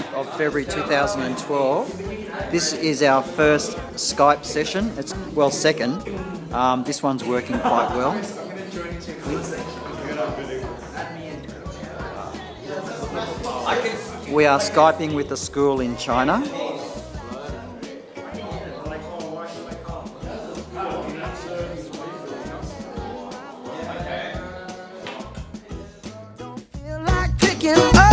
of February 2012. This is our first Skype session. It's, well, second. This one's working quite well. We are Skyping with the school in China. Don't feel like picking up.